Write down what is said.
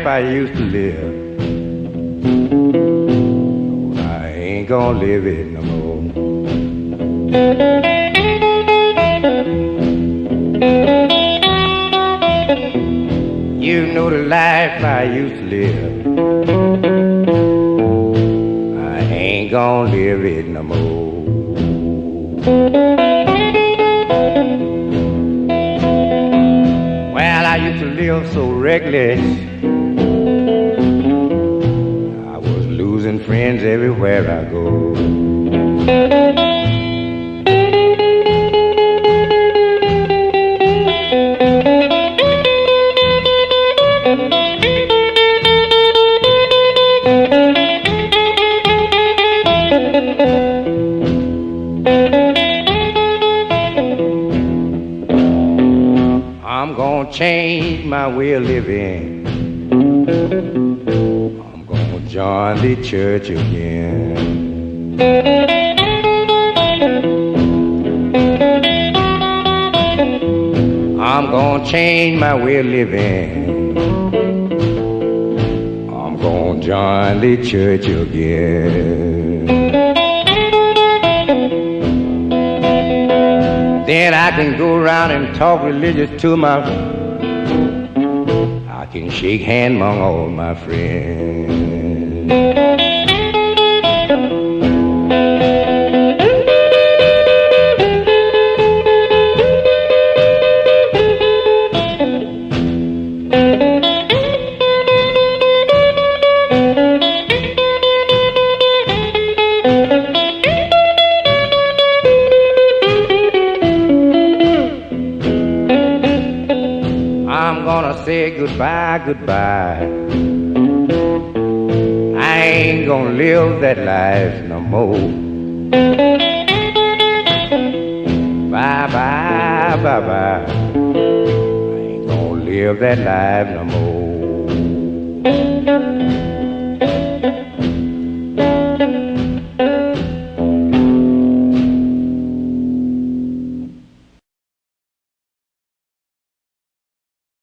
life I used to live, I ain't gonna live it no more. You know the life I used to live, I ain't gonna live it no more. Well, I used to live so reckless, I was losing friends everywhere I go. I'm gonna change my way of living, I'm gonna join the church again. I'm gonna change my way of living, I'm gonna join the church again. Then I can go around and talk religious to my, I can shake hands among all my friends. I'm gonna say goodbye, goodbye. I ain't gonna live that life no more. Bye, bye, bye, bye. I ain't gonna live that life no more.